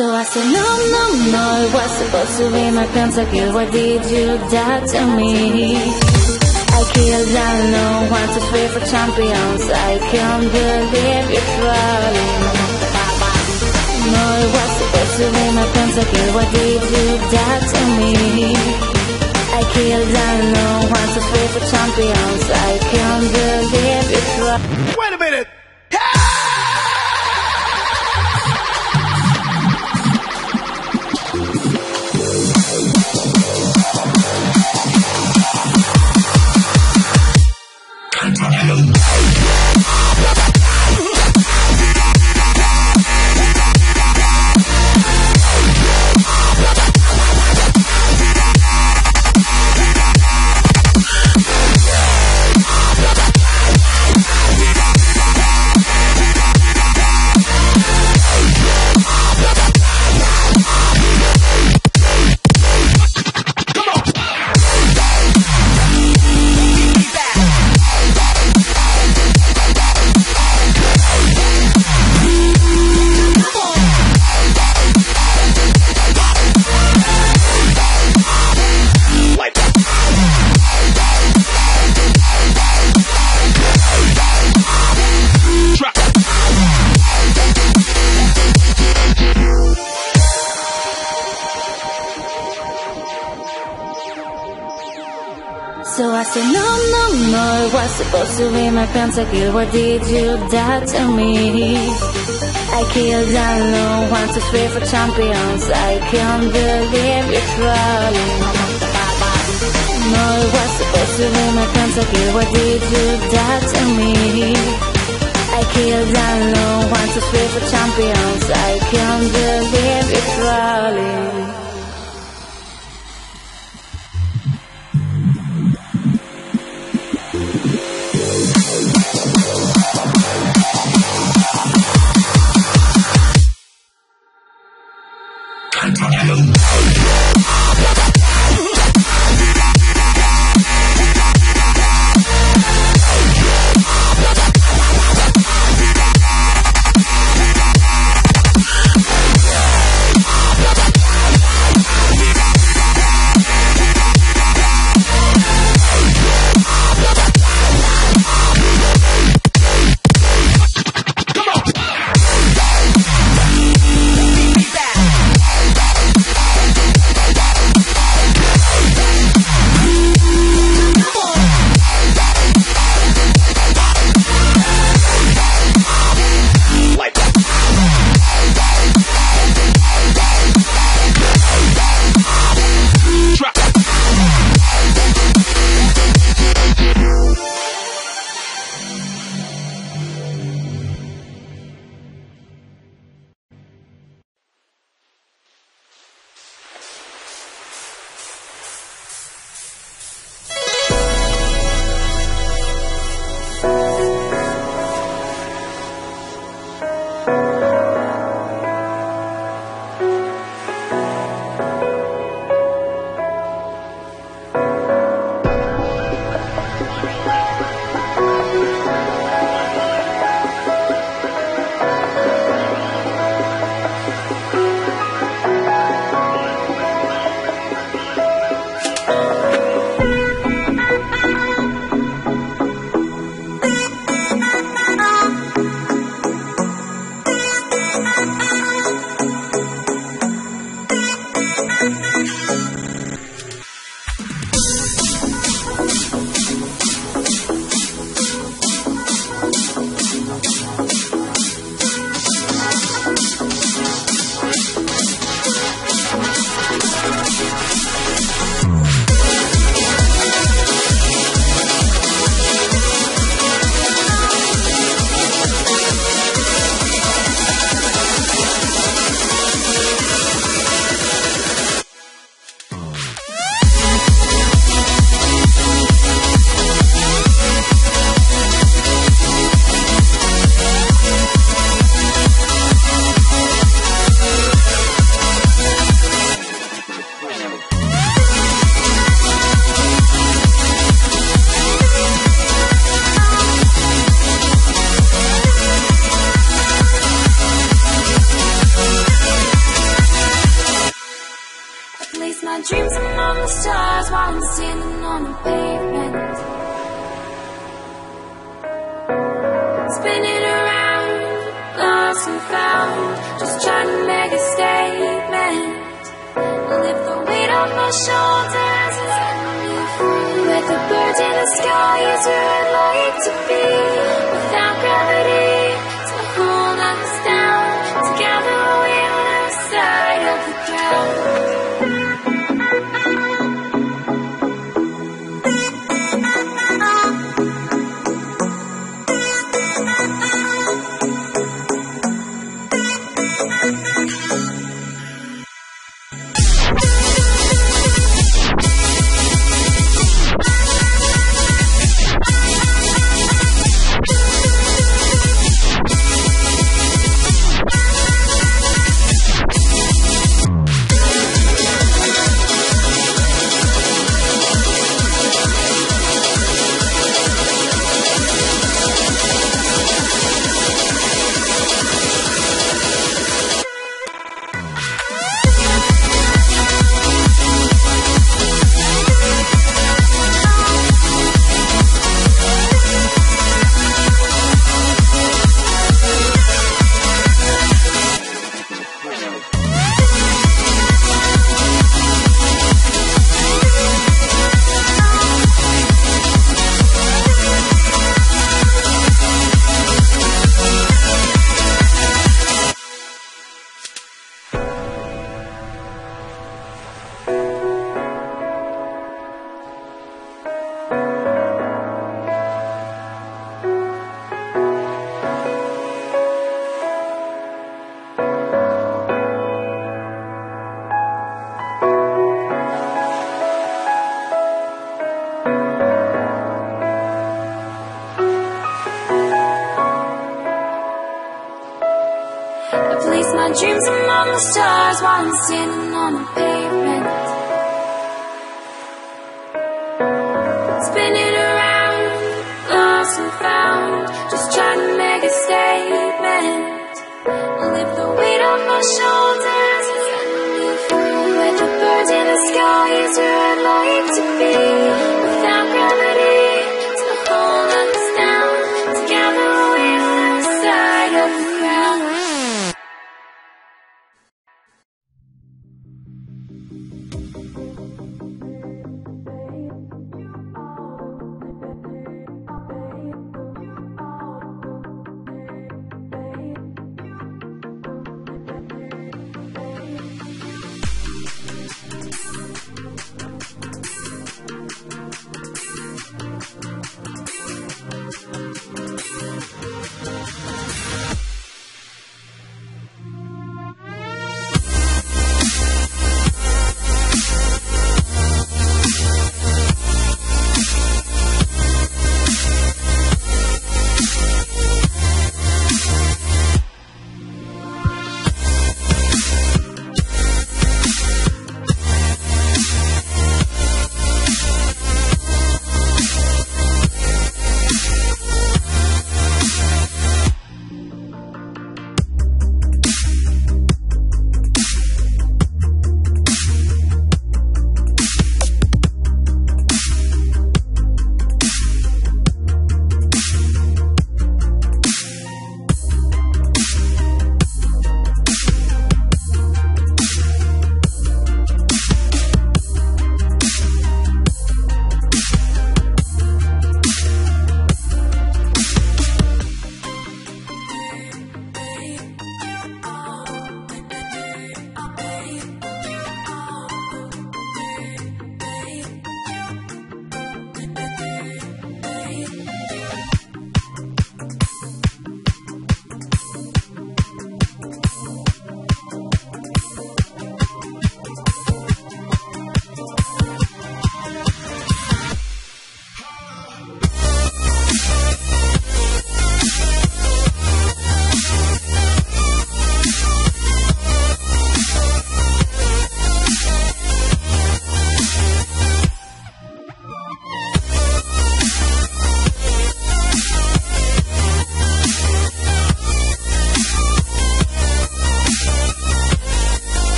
So I said, no, no, no, it was supposed to be my pentakill. Why did you die to me? I killed unknown, 1, 2, 3 for champions. I can't believe you're trolling. No, it was supposed to be my pentakill. Why did you die to me? I killed unknown, 1, 2, 3 for champions. I can't believe you're trolling. Wait a minute! So I said, no, no, no, it was supposed to be my pentakill. Why did you die to me? I killed unknown, 1, 2, 3 for champions. I can't believe you're trolling. No, it was supposed to be my pentakill. Why did you die to me? I killed unknown, 1, 2, 3 for champions. I can't believe you're trolling. pavement. Spinning around, lost and found, just trying to make a statement. Lift the weight off my shoulders and set me free. With the birds in the sky is where I'd like to be. Without gravity to hold us down, together we lose sight of the ground. Place my dreams among the stars while I'm standing on the pavement. Spinning around, lost and found, just trying to make a statement. Lift the weight off my shoulders and set me free. With the birds in the sky is where I'd like to be. Without gravity to hold us down, together we lose sight of the ground.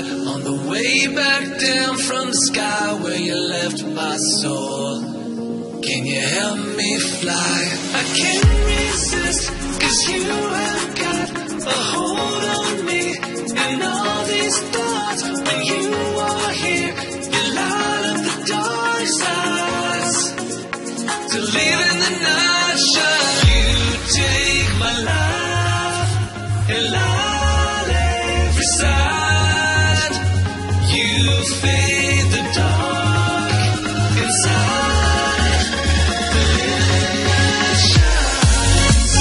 light on the way back down from the sky where you left my soul. Can you help me fly? I can't resist, 'cause you have got a hold on me. And all these thoughts, when you are here, you light up the dark sides. To live in the night shine, you take my life and light every side. You fade the dark inside. The living night shines.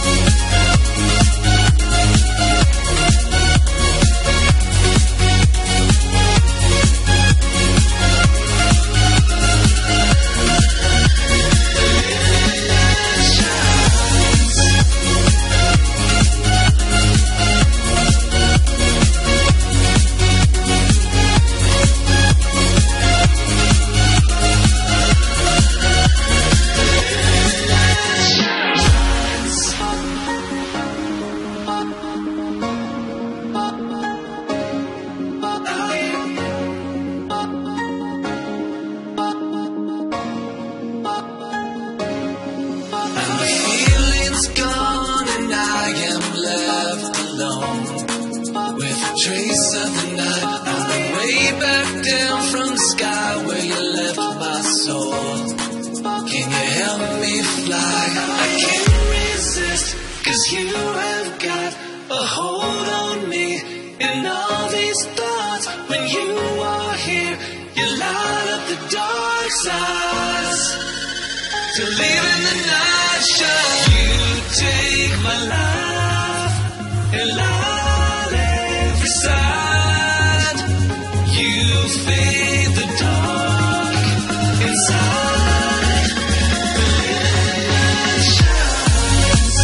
Trace of the night on the way back down from the sky where you left my soul. Can you help me fly? I can't resist, 'cause you have got a hold on me. And all these thoughts, when you are here, you light up the dark sides. To live in the night shine, you take my life and light every side. You fade the dark inside. The living night shines.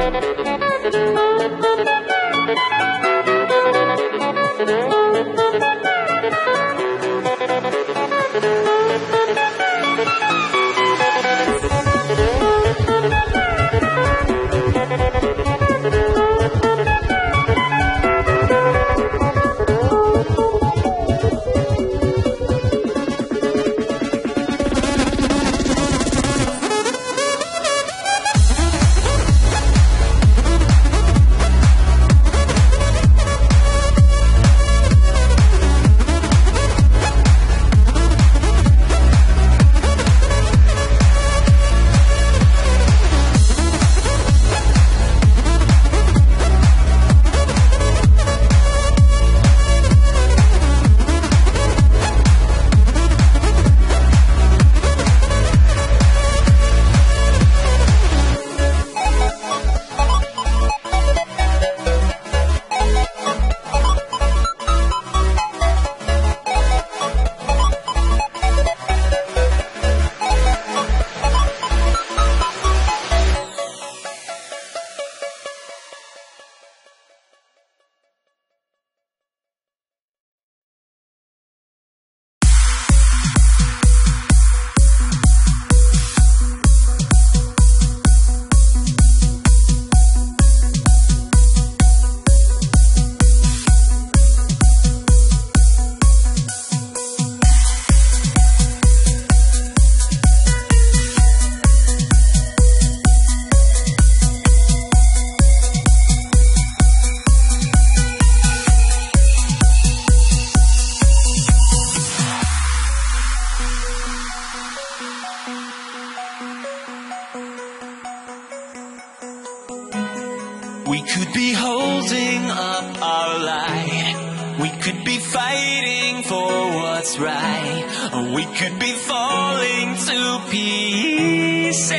We could be holding up our line. We could be fighting for what's right. Or we could be falling to pieces.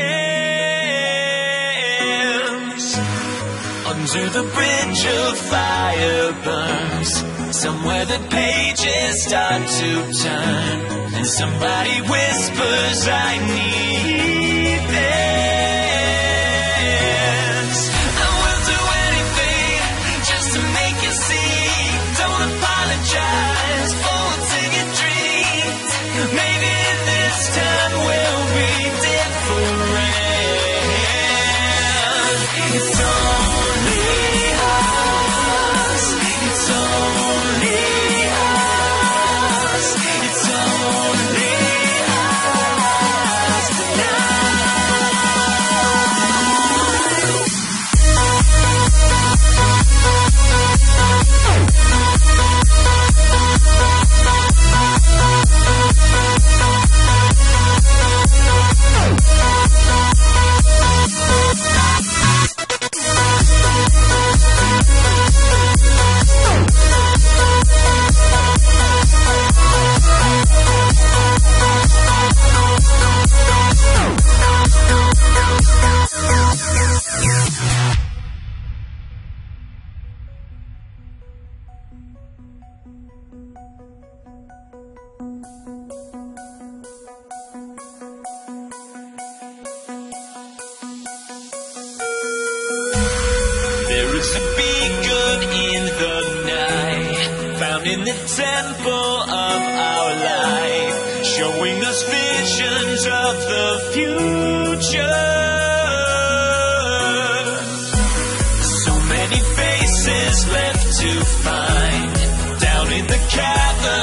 Under the bridge of fire burns, somewhere the pages start to turn, and somebody whispers, I need this. I will do anything just to make you see. Don't apologize for what's in your dreams. Maybe this time will be different. It's only us. It's only us. It's only us There is a beacon in the night, found in the temple of our life, showing us visions of the future. So many faces left to find, down in the cavern